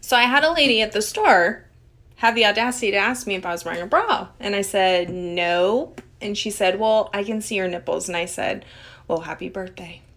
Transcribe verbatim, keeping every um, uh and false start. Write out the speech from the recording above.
So I had a lady at the store have the audacity to ask me if I was wearing a bra. And I said, nope. And she said, well, I can see your nipples. And I said, well, happy birthday.